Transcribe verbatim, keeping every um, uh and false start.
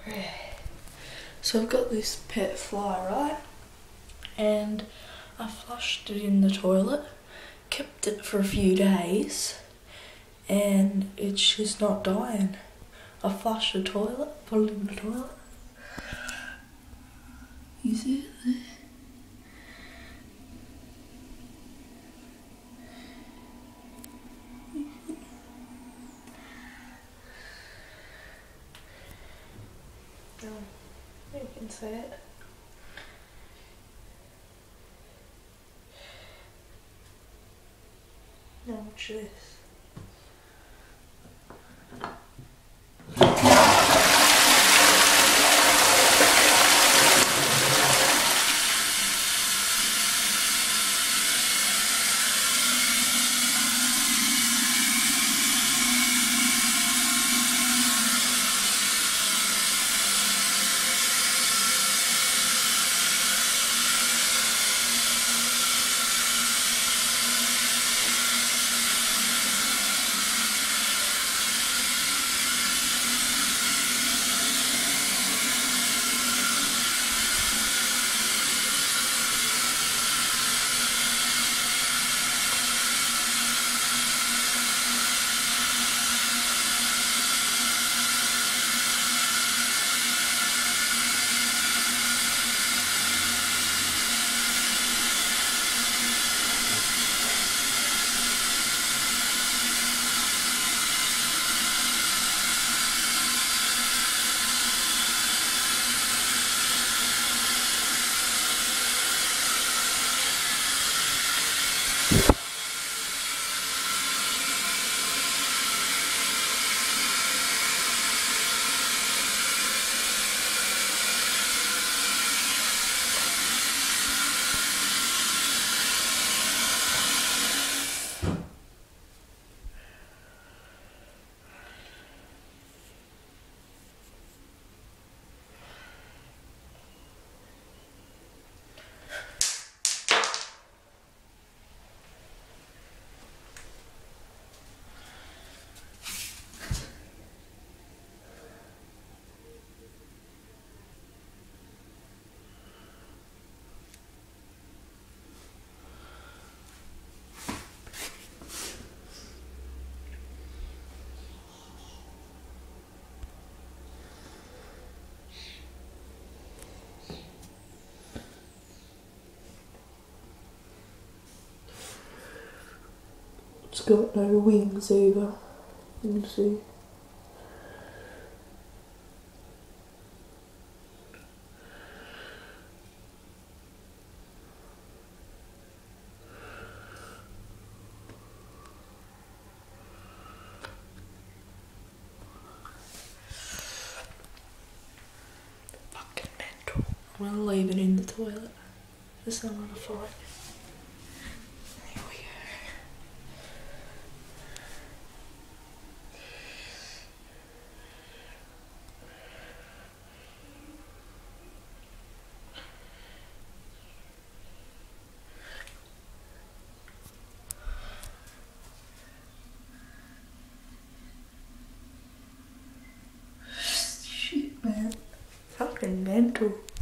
So I've got this pet fly, right? And I flushed it in the toilet, kept it for a few days, and it's just not dying. I flushed the toilet, put it in the toilet. You see it there? Oh, you can see it. Now watch this. It's got no wings either. You can see. Fucking mental. I'm gonna leave it in the toilet. There's not on a fight. Shit, man. Fucking mental.